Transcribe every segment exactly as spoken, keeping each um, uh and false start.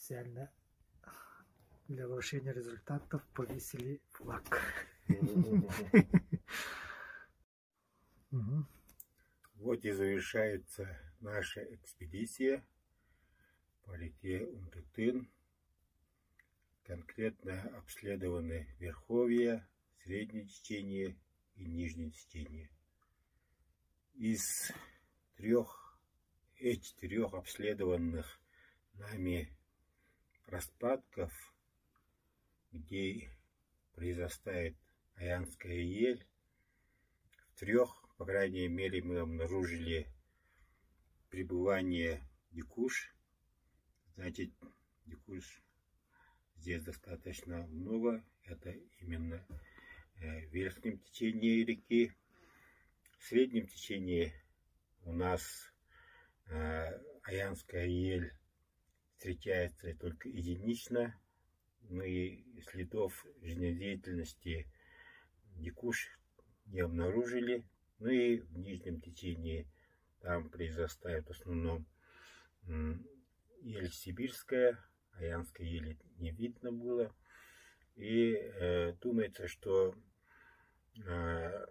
специально для повышения результатов повесили флаг. Вот и завершается наша экспедиция по реке Унтытын. Конкретно обследованы верховья, среднее течение и нижнее течение. Из трех, этих трех обследованных нами распадков, где произрастает Аянская ель, в трех, по крайней мере, мы обнаружили пребывание дикуш. Значит, дикуш здесь достаточно много. Это именно в верхнем течении реки. В среднем течении у нас Аянская ель встречается только единично. Мы следов жизнедеятельности дикуш не обнаружили. Ну и в нижнем течении там произрастает в основном ель сибирская, Аянской ели не видно было. И э, думается, что э,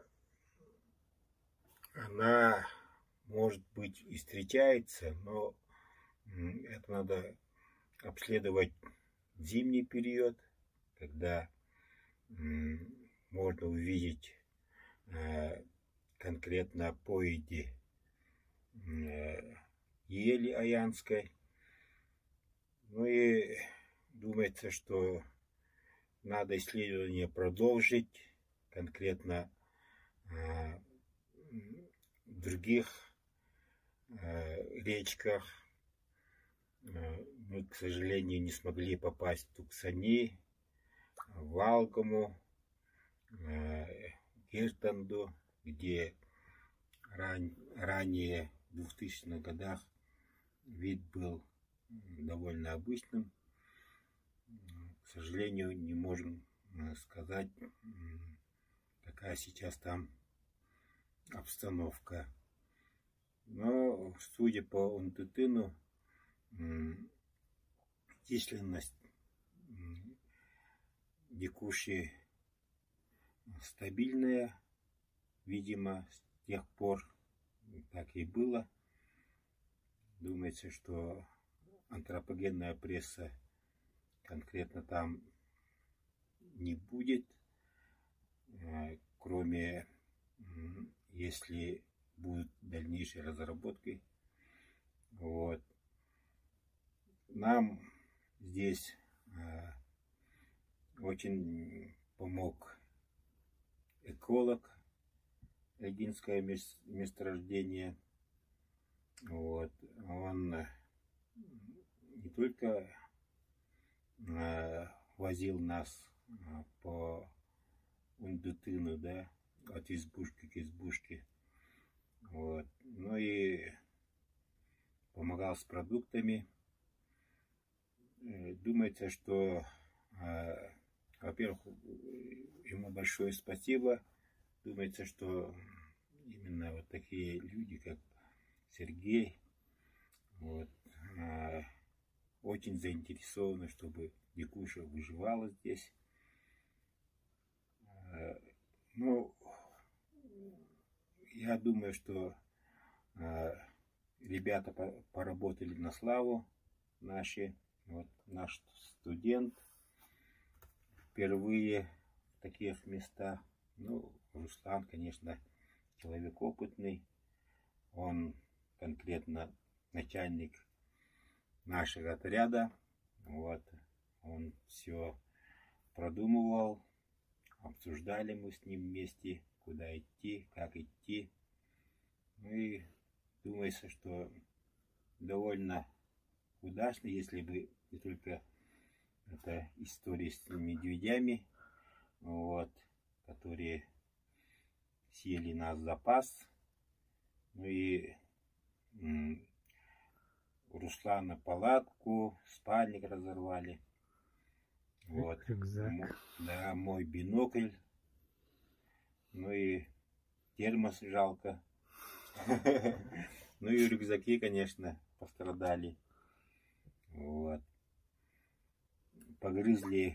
она, может быть, и встречается, но э, это надо обследовать в зимний период, когда э, можно увидеть э, конкретно поеди э, ели аянской. Ну и думается, что надо исследование продолжить, конкретно э, в других э, речках. Э, мы, к сожалению, не смогли попасть в Туксани, в Алгаму, э, Гиртанду, где ран, ранее в двухтысячных годах вид был довольно обычным. К сожалению, не можем сказать, какая сейчас там обстановка. Но, судя по Унтытыну, численность дикуши стабильная, видимо, с тех пор так и было. Думается, что антропогенная пресса конкретно там не будет, кроме если будут дальнейшие разработки. Вот. Нам здесь очень помог эколог Эгинское месторождение. Вот. Он не только э, возил нас э, по Унтытыну, да, от избушки к избушке, вот, но и помогал с продуктами. Э, думается, что, э, во-первых, ему большое спасибо. Думается, что именно вот такие люди, как Сергей, вот, э, очень заинтересованы, чтобы дикуша выживала здесь. Э, ну, я думаю, что э, ребята по поработали на славу наши. Вот наш студент впервые в таких местах. Ну, Руслан, конечно, человек опытный. Он конкретно начальник нашего отряда. Вот. Он все продумывал. Обсуждали мы с ним вместе, куда идти, как идти. Ну и думается, что довольно удачно, если бы не только эта история с медведями, вот, которые съели нас в запас. Ну и у Руслана палатку, спальник разорвали. Вот. Рюкзак. Да, мой бинокль. Ну и термос жалко. Ну и рюкзаки, конечно, пострадали. Вот. погрызли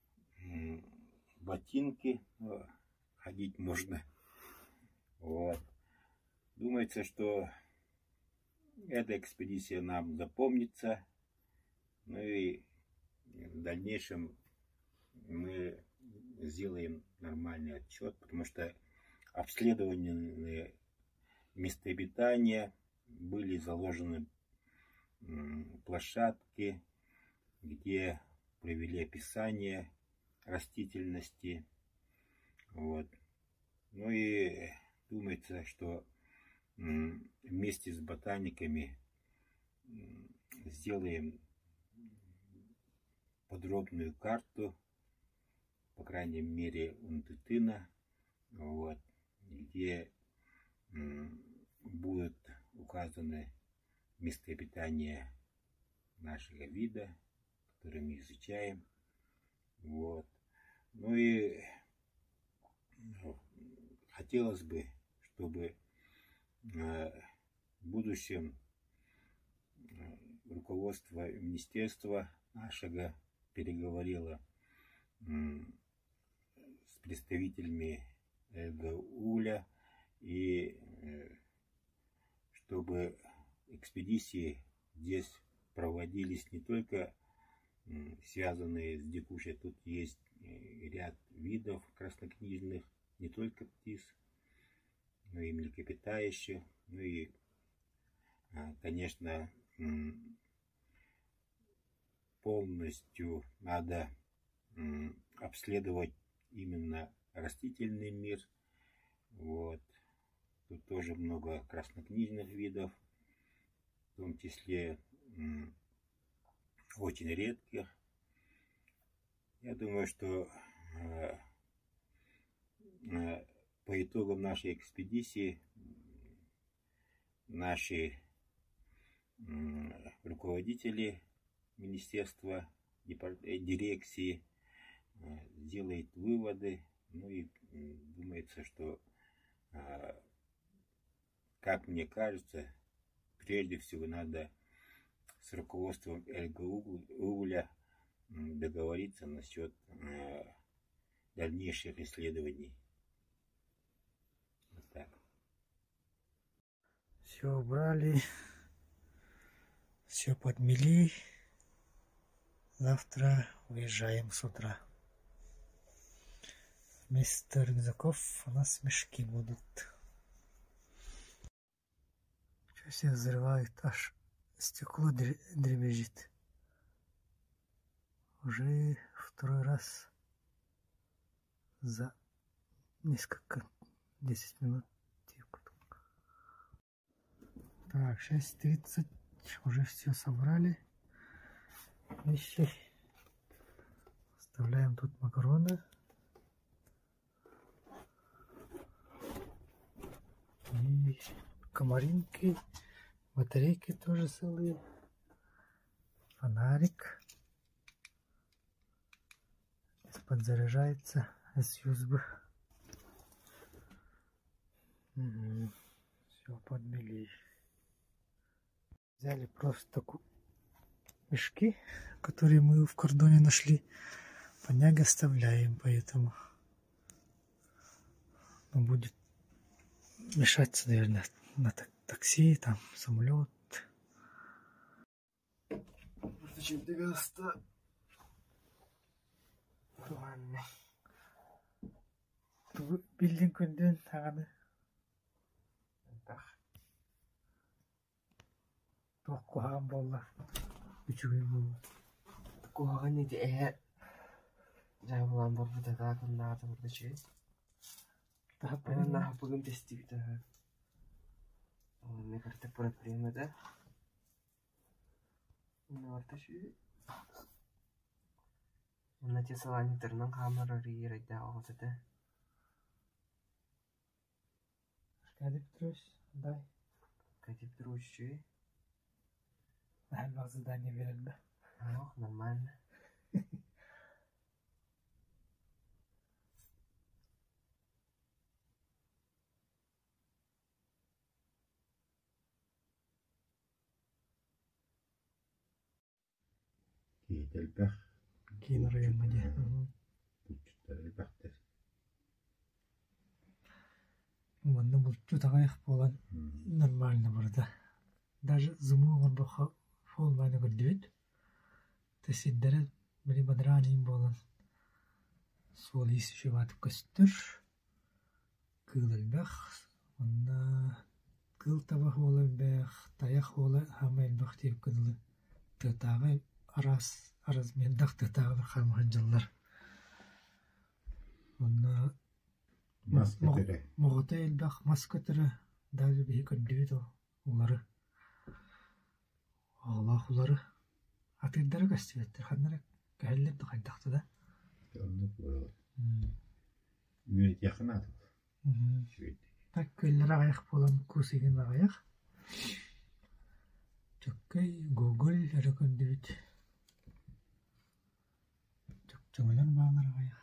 ботинки, но ходить можно. Вот. Думается, что эта экспедиция нам запомнится. Ну и в дальнейшем мы сделаем нормальный отчет, потому что обследованы места обитания, были заложены площадки, где провели описание растительности. Вот. Ну и думается, что вместе с ботаниками сделаем подробную карту, по крайней мере, Унтытына, вот, где будут указаны места обитания нашего вида, который мы изучаем. Вот. Ну и хотелось бы, чтобы в будущем руководство министерства нашего переговорило с представителями ЭЛГУЛя, и чтобы экспедиции здесь проводились не только связанные с дикушей, тут есть ряд видов краснокнижных, не только птиц, но и млекопитающих, ну и, конечно, полностью надо обследовать именно растительный мир. Вот. Тут тоже много краснокнижных видов, в том числе очень редких. Я думаю, что э, э, по итогам нашей экспедиции наши э, руководители министерства, дирекции э, сделают выводы. Ну и э, думается, что, э, как мне кажется, прежде всего надо с руководством ЭЛГУЛя договориться насчет э, дальнейших исследований. Вот так. Все убрали, все подмели. Завтра уезжаем с утра. Вместо рюкзаков у нас мешки будут. Сейчас все взрывают, аж стекло дребезжит. Уже второй раз за несколько, десять минут. Так, шесть тридцать, уже все собрали. Вещи. Оставляем тут макароны. И комаринки, батарейки тоже целые. Фонарик. Подзаряжается с ю эс би. Угу. Все подмели. Взяли просто такую мешки, которые мы в кордоне нашли. Поняга оставляем, поэтому он будет мешаться, наверное, на такси, там, самолет. Билдинг көнден тағаны. Тоқ қоған болды. Үчіген болды. Қоған еді әе жабылан бар бұда тағын нағады бұрды ше. Ана бүгін тестіп тағы. Оны картып бұрат біремеді. Оны барта ше. Оны те саланитерінің камерары ерайда оғызады. Кәдіп тұрыш, дай. Кәдіп тұрыш ше. Нахал задание верен, да? Ох, нормально. Кейтельпех Кейін районға де. Бұлчыттары бақтар. Онда бұлчы тағайық болан нормально burada. Даже зыму он бұл фолманы көрдіет. Тесиддері білі бадыранейін болан. Сол есі шеватып көстір. Кылылбақ. Онда кыл табақ олы бәқ, таяқ олы хамайын бақ деп кыдылы. Тытағы арас, арас мендақ тытағы бір қамған жылдар. Онда Маска түрі. мұғыта елбақ маска түрі. Даже бейі көрдіет олары. Аллах олары. Атырдары көстебеттер. Қаннары кәліліп қайдақты да. Ондық болады. Үйрет яқын атып. Шүйет. Так көллер ағаяқ болан көсеген ағаяқ. Чөккей, Google әрі көндебет. Чөк-чөңілер бағалар ағаяқ.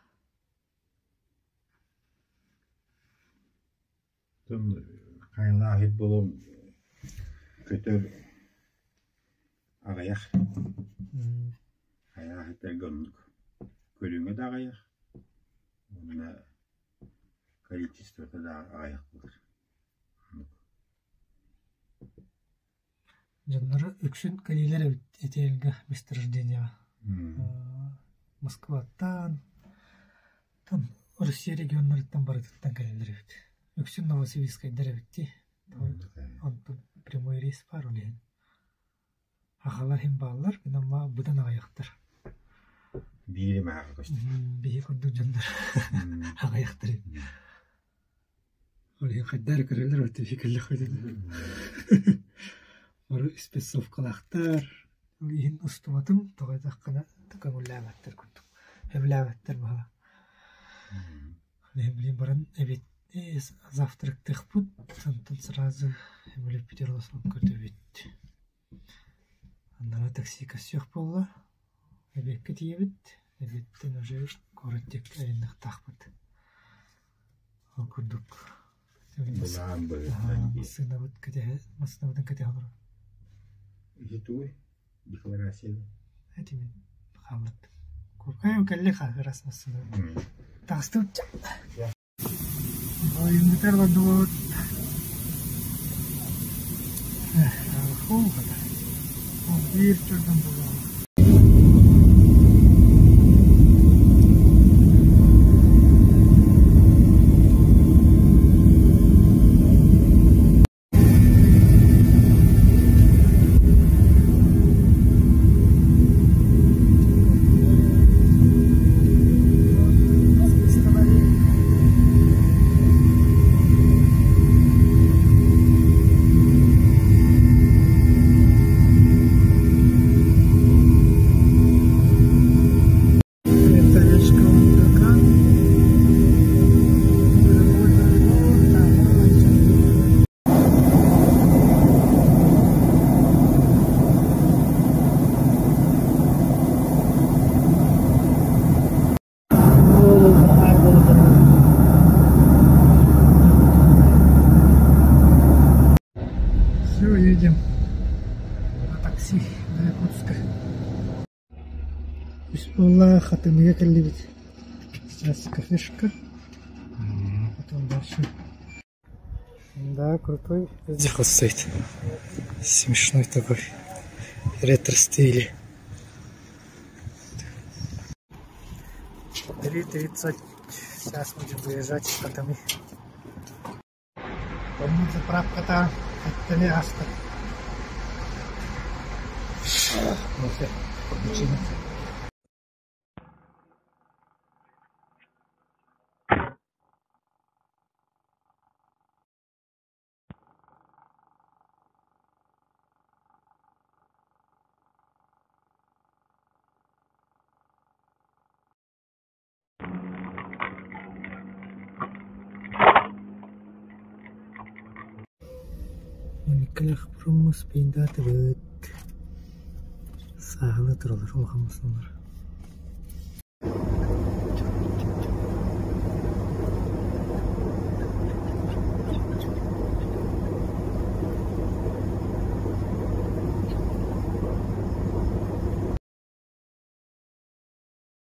Тон қайла ағет болу көтөр ағаяқ. Ағаяқ ағеттер гонлық. Көліңе да ағаяқ. Онына количествода да ағаяқ болыр. Жаннары үксін көлелер етелгі месторожденияға. Москваттан, там Россия регионларыттан барытыттан көлелер өт. Үксін Новосибирскайдар өтті. Онтын прямой рейс бар олейін. Ағалар хем бағалар, мен ама бұдан ағаяқтар. Бейі мағыр көшті. Бейі көрді жандар ағаяқтар. Олейін қайдар көрелер өтті фекерлі қойды. Оры спецовкалақтар. Олейін ұстыматым, тоғайдақ қана тұқан өләбәттер көрдім. Әбіләбәттер баға. Олейін білейін баран әбет завтрактық бұд, сонтын сразу әміліп бітерлосын көрді бет. Андана такси көсек болла. Әбекке тиебет. Әбеттен уже көреттек әріндік тақпыд. Ол көрдік. Бұлан бұл. Масынабыд көте, масынабыдың көте алыр. Жетуі? Декларацияда? Әтімен қабылып. Көркай өкәлі қағырас масынабыд. Тағысты өтчі. Ойымытар ғадуыд. Қол ғада. Ол бір түрдің болуы. Все, едем на такси до Якутска. Бисмилlah, хатымыга келдибит. Сейчас кафешка. Потом дальше. Да, крутой. Везде стоит. Смешной такой. Ретро-стиле. три тридцать. Сейчас будем выезжать с котами. Помню, заправка-то от Телеаста. Ну все, включили. Уникалах промос пейндаты бөт. Сағылы тұралар, олғамысынлар.